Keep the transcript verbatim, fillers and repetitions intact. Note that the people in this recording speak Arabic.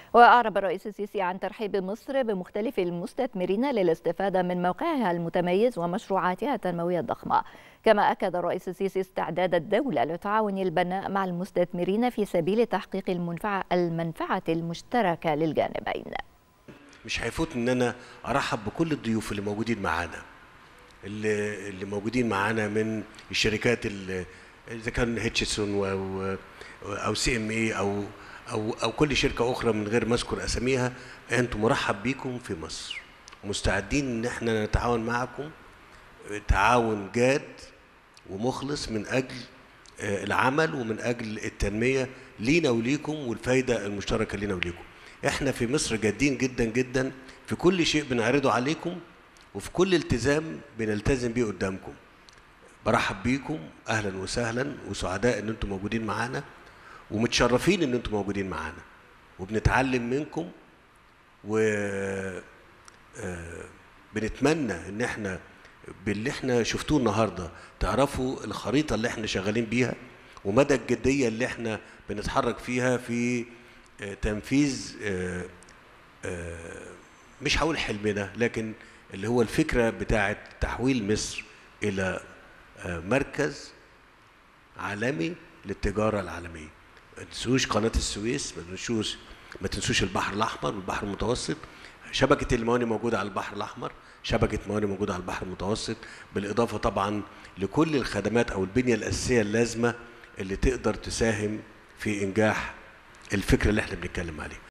وأعرب الرئيس السيسي عن ترحيب مصر بمختلف المستثمرين للاستفادة من موقعها المتميز ومشروعاتها التنموية الضخمة. كما أكد الرئيس السيسي استعداد الدولة للتعاون البناء مع المستثمرين في سبيل تحقيق المنفعة, المنفعة المشتركة للجانبين. مش هيفوت ان انا ارحب بكل الضيوف اللي موجودين معانا اللي, اللي موجودين معانا من الشركات اللي اذا كان هيتشسون او او سي ام اي او او او كل شركه اخرى من غير ما اذكر اساميها. انتم مرحب بيكم في مصر، مستعدين ان احنا نتعاون معكم تعاون جاد ومخلص من اجل العمل ومن اجل التنميه لينا وليكم والفايده المشتركه لينا وليكم. احنا في مصر جادين جدا جدا في كل شيء بنعرضه عليكم وفي كل التزام بنلتزم بيه قدامكم. برحب بيكم، اهلا وسهلا، وسعداء ان انتم موجودين معانا ومتشرفين ان انتم موجودين معانا وبنتعلم منكم، و بنتمنى ان احنا باللي احنا شفتوه النهارده تعرفوا الخريطه اللي احنا شغالين بيها ومدى الجديه اللي احنا بنتحرك فيها في تنفيذ مش هقول حلمنا، لكن اللي هو الفكره بتاعه تحويل مصر الى مركز عالمي للتجاره العالميه. ما تنسوش قناه السويس، ما تنسوش ما تنسوش البحر الاحمر والبحر المتوسط، شبكه الموانئ موجوده على البحر الاحمر، شبكه موانئ موجوده على البحر المتوسط، بالاضافه طبعا لكل الخدمات او البنيه الاساسيه اللازمه اللي تقدر تساهم في انجاح الفكره اللي احنا بنتكلم عليها.